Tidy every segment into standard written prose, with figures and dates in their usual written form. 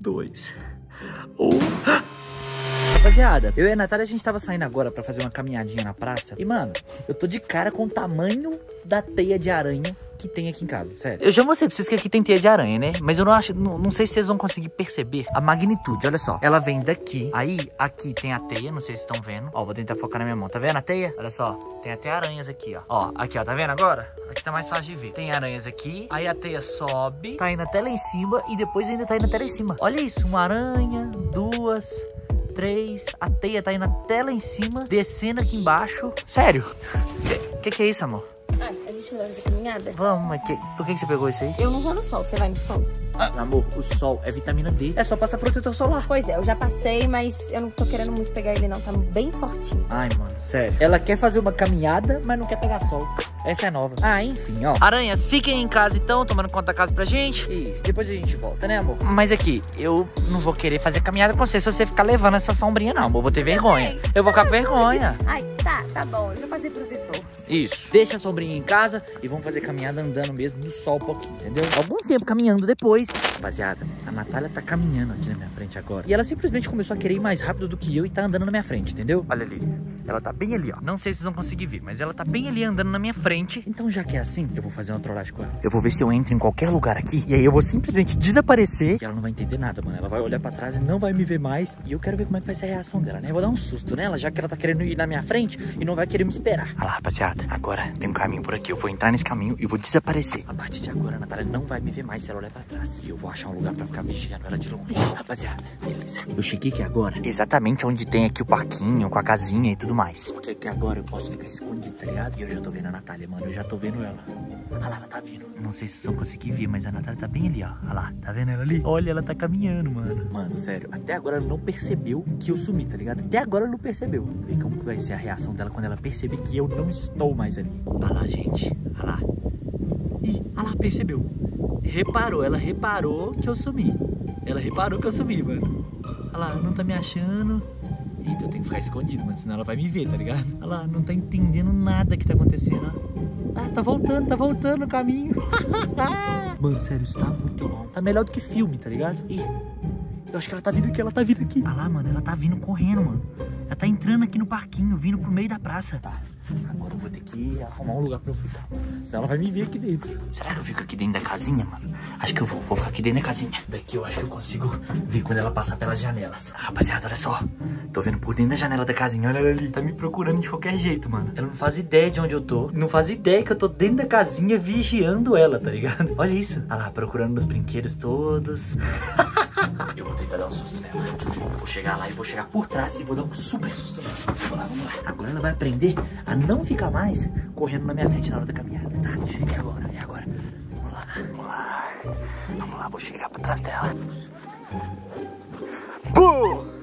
2, 1... Rapaziada, eu e a Natália, a gente tava saindo agora pra fazer uma caminhadinha na praça. E, mano, eu tô de cara com o tamanho da teia de aranha que tem aqui em casa, sério. Eu já mostrei pra vocês que aqui tem teia de aranha, né? Mas eu não sei se vocês vão conseguir perceber a magnitude, olha só. Ela vem daqui, aí aqui tem a teia, não sei se estão vendo. Ó, vou tentar focar na minha mão, tá vendo a teia? Olha só, tem até aranhas aqui, ó. Ó, aqui, ó, tá vendo agora? Aqui tá mais fácil de ver. Tem aranhas aqui, aí a teia sobe, tá indo até lá em cima e depois ainda tá indo até lá em cima. Olha isso, uma aranha, 2... 3, a teia tá indo até lá em cima, descendo aqui embaixo. Sério? Que é isso, amor? Ai, a gente leva essa caminhada? Vamos, mas por que você pegou isso aí? Eu não vou no sol, você vai no sol? Amor, o sol é vitamina D. É só passar protetor solar. Pois é, eu já passei, mas eu não tô querendo muito pegar ele não, tá bem fortinho. Ai, mano, sério. Ela quer fazer uma caminhada, mas não quer pegar sol. Essa é nova. Ah, enfim, ó. Aranhas, fiquem em casa então, tomando conta da casa pra gente. E depois a gente volta, né, amor? Mas aqui, eu não vou querer fazer caminhada com você se você ficar levando essa sombrinha, não, amor. Vou ter vergonha. Eu vou ficar com vergonha. Ai, tá bom, eu já passei protetor. Isso. Deixa a sombrinha em casa e vamos fazer caminhada andando mesmo no sol um pouquinho, entendeu? Algum tempo caminhando depois. Rapaziada, a Natália tá caminhando aqui na minha frente agora. E ela simplesmente começou a querer ir mais rápido do que eu e tá andando na minha frente, entendeu? Olha ali. Ela tá bem ali, ó. Não sei se vocês vão conseguir ver, mas ela tá bem ali andando na minha frente. Então já que é assim, eu vou fazer uma trollagem com ela. Eu vou ver se eu entro em qualquer lugar aqui e aí eu vou simplesmente desaparecer. E ela não vai entender nada, mano. Ela vai olhar pra trás e não vai me ver mais. E eu quero ver como é que vai ser a reação dela, né? Eu vou dar um susto nela, já que ela tá querendo ir na minha frente e não vai querer me esperar. Olha lá, rapaziada. Agora tem um caminho por aqui. Eu vou entrar nesse caminho e vou desaparecer. A partir de agora, a Natália não vai me ver mais se ela olhar pra trás. E eu vou achar um lugar pra ficar vigiando ela de longe. Rapaziada, beleza. Eu cheguei aqui agora, exatamente onde tem aqui o parquinho, com a casinha e tudo mais. Porque aqui agora eu posso ficar escondido, tá ligado? E eu já tô vendo a Natália, mano. Eu já tô vendo ela. Olha lá, ela tá vindo. Não sei se vocês vão conseguir ver, mas a Natália tá bem ali, ó. Olha lá, tá vendo ela ali? Olha, ela tá caminhando, mano. Mano, sério, até agora ela não percebeu que eu sumi, tá ligado? Até agora ela não percebeu. Vê como que vai ser a reação dela quando ela perceber que eu não estou mais ali. Olha lá, gente. Olha lá. Ih, olha lá, percebeu. Reparou, ela reparou que eu sumi. Ela reparou que eu sumi, mano. Olha lá, não tá me achando. Eita, eu tenho que ficar escondido, mano, senão ela vai me ver, tá ligado? Olha lá, não tá entendendo nada que tá acontecendo, ó. Ah, tá voltando o caminho. Mano, sério, isso tá muito bom. Tá melhor do que filme, tá ligado? Ih, eu acho que ela tá vindo aqui, Olha lá, mano, ela tá vindo correndo, mano. Ela tá entrando aqui no parquinho, vindo pro meio da praça. Tá, agora eu vou ter que arrumar um lugar pra eu ficar. Senão ela vai me ver aqui dentro. Será que eu fico aqui dentro da casinha, mano? Acho que eu vou ficar aqui dentro da casinha. Daqui eu acho que eu consigo ver quando ela passar pelas janelas. Rapaziada, olha só. Tô vendo por dentro da janela da casinha, olha ela ali. Tá me procurando de qualquer jeito, mano. Ela não faz ideia de onde eu tô. Não faz ideia que eu tô dentro da casinha vigiando ela, tá ligado? Olha isso. Olha lá, procurando nos brinquedos todos. Eu vou tentar dar um susto nela. Eu vou chegar lá e vou chegar por trás e vou dar um super susto nela. Vamos lá. Agora ela vai aprender a não ficar mais correndo na minha frente na hora da caminhada. Tá, cheguei agora, é agora. Vamos lá, vou chegar por trás dela. Bum!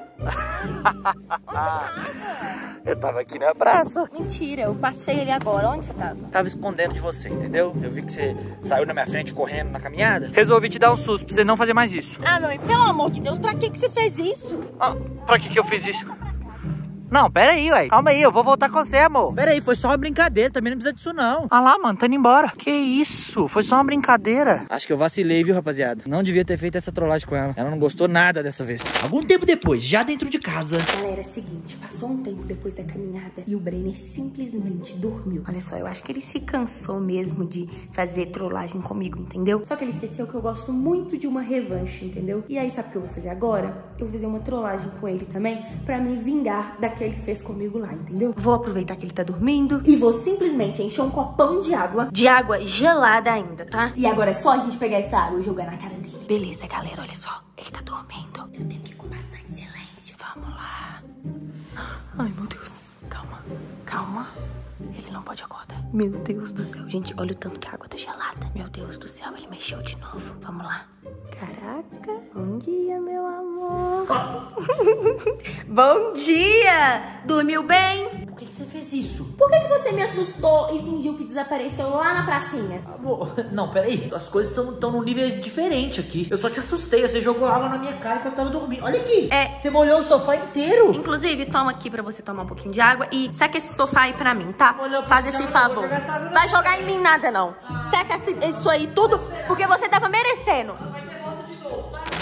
Eu tava aqui na praça. Mentira, eu passei ali agora. Onde você tava? Tava escondendo de você, entendeu? Eu vi que você saiu na minha frente correndo na caminhada. Resolvi te dar um susto pra você não fazer mais isso. Ah, mãe, pelo amor de Deus, pra que você fez isso? Ah, pra que eu fiz isso? Não, pera aí, ué. Calma aí, eu vou voltar com você, amor. Pera aí, foi só uma brincadeira, também não precisa disso não. Ah lá, mano, tá indo embora. Que isso? Foi só uma brincadeira. Acho que eu vacilei, viu, rapaziada? Não devia ter feito essa trollagem com ela. Ela não gostou nada dessa vez. Algum tempo depois, já dentro de casa. Galera, é o seguinte, passou um tempo depois da caminhada e o Brenner simplesmente dormiu. Olha só, eu acho que ele se cansou mesmo de fazer trollagem comigo, entendeu? Só que ele esqueceu que eu gosto muito de uma revanche, entendeu? E aí, sabe o que eu vou fazer agora? Eu vou fazer uma trollagem com ele também pra me vingar daquele que fez comigo lá, entendeu? Vou aproveitar que ele tá dormindo e vou simplesmente encher um copão de água gelada ainda, tá? E agora é só a gente pegar essa água e jogar na cara dele. Beleza, galera, olha só. Ele tá dormindo. Eu tenho que ir com bastante silêncio. Vamos lá. Ai, meu Deus. Calma. Ele não pode acordar. Meu Deus do céu, gente, olha o tanto que a água tá gelada. Meu Deus do céu, ele mexeu de novo. Vamos lá. Caraca, bom dia, meu amor. Bom dia! Dormiu bem? Por que você fez isso? Por que você me assustou e fingiu que desapareceu lá na pracinha? Amor, não, peraí. As coisas estão num nível diferente aqui. Eu só te assustei. Você jogou água na minha cara quando eu tava dormindo. Olha aqui. Você molhou o sofá inteiro. Inclusive, toma aqui pra você tomar um pouquinho de água e seca esse sofá aí pra mim, tá? Faz esse favor. Vai jogar em mim nada, não. Seca isso aí tudo porque você tava merecendo.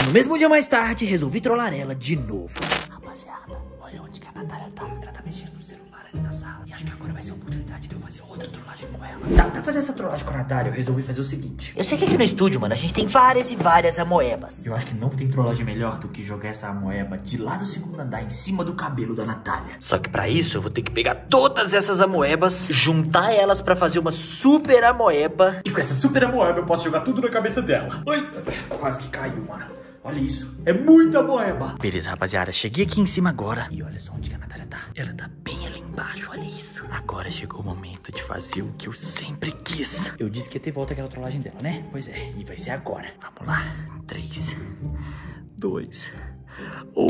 No mesmo dia mais tarde, resolvi trollar ela de novo. Rapaziada, olha onde que a Natália tá. Ela tá mexendo no celular ali na sala. E acho que agora vai ser a oportunidade de eu fazer outra trollagem com ela. Tá, pra fazer essa trollagem com a Natália, eu resolvi fazer o seguinte. Eu sei que aqui no estúdio, mano, a gente tem várias e várias amoebas. Eu acho que não tem trollagem melhor do que jogar essa amoeba de lá do segundo andar em cima do cabelo da Natália. Só que pra isso, eu vou ter que pegar todas essas amoebas, juntar elas pra fazer uma super amoeba. E com essa super amoeba eu posso jogar tudo na cabeça dela. Ai, quase que caiu, mano. Olha isso, é muita moeba. Beleza, rapaziada, cheguei aqui em cima agora. E olha só onde que a Natália tá. Ela tá bem ali embaixo, olha isso. Agora chegou o momento de fazer o que eu sempre quis. Eu disse que ia ter volta aquela trollagem dela, né? Pois é, e vai ser agora. Vamos lá, 3, 2, 1...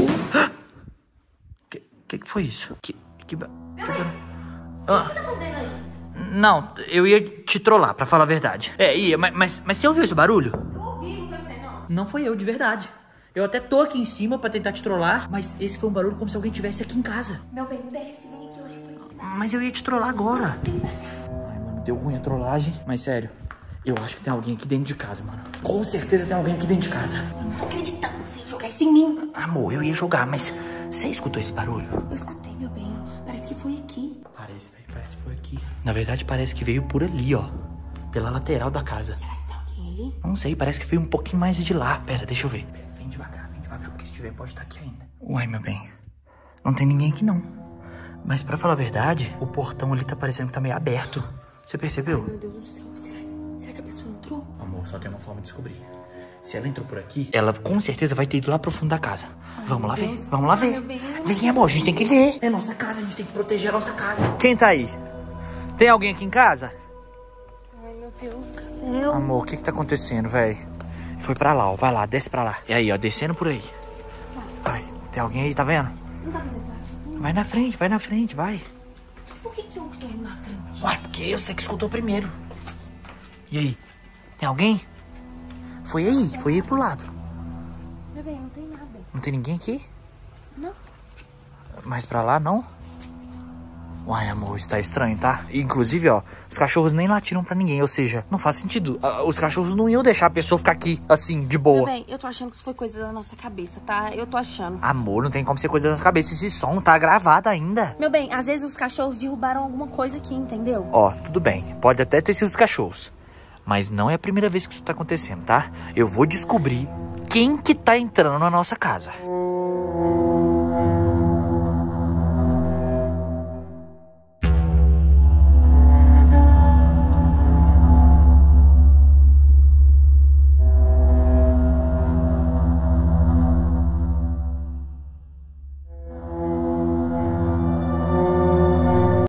Que foi isso? O que você tá fazendo aí? Não, eu ia te trollar, pra falar a verdade. Mas você ouviu esse barulho? Eu ouvi, não foi você não. Não foi eu, de verdade. Eu até tô aqui em cima pra tentar te trollar, mas esse foi um barulho como se alguém estivesse aqui em casa. Meu bem, desce, vem aqui, eu acho que foi que tá. Mas eu ia te trollar agora. Ai, mano, deu ruim a trollagem. Mas sério, eu acho que tem alguém aqui dentro de casa, mano. Com certeza tem alguém aqui dentro de casa. Eu não tô acreditando que você ia jogar isso em mim. Amor, eu ia jogar, mas você escutou esse barulho? Eu escutei, meu bem. Parece que foi aqui. Parece, velho, parece que foi aqui. Na verdade, parece que veio por ali, ó. Pela lateral da casa. Será que tem alguém ali? Não sei, parece que veio um pouquinho mais de lá. Pera, deixa eu ver. Vem devagar, porque se tiver pode estar aqui ainda. Uai, meu bem, não tem ninguém aqui não. Mas pra falar a verdade, o portão ali tá parecendo que tá meio aberto. Você percebeu? Ai, meu Deus do céu, será que a pessoa entrou? Amor, só tem uma forma de descobrir. Se ela entrou por aqui, ela com certeza vai ter ido lá pro fundo da casa. Vamos lá ver, vamos lá ver. Vem, amor, a gente tem que ver. É nossa casa, a gente tem que proteger a nossa casa. Quem tá aí? Tem alguém aqui em casa? Ai, meu Deus do céu. Amor, o que tá acontecendo, velho? Foi pra lá, ó, vai lá, desce pra lá. E aí, ó, descendo por aí. Vai, tem alguém aí, tá vendo? Não dá pra sentar. Vai na frente, vai. Por que eu estou indo na frente? Uai, porque eu sei que escutou primeiro. E aí, tem alguém? Foi aí pro lado. Meu bem, não tem nada. Não tem ninguém aqui? Não. Mais pra lá, não? Uai, amor, isso tá estranho, tá? Inclusive, ó, os cachorros nem latiram pra ninguém, ou seja, não faz sentido. Os cachorros não iam deixar a pessoa ficar aqui, assim, de boa. Meu bem, eu tô achando que isso foi coisa da nossa cabeça, tá? Eu tô achando. Amor, não tem como ser coisa da nossa cabeça. Esse som tá gravado ainda. Meu bem, às vezes os cachorros derrubaram alguma coisa aqui, entendeu? Ó, tudo bem. Pode até ter sido os cachorros. Mas não é a primeira vez que isso tá acontecendo, tá? Eu vou descobrir quem que tá entrando na nossa casa.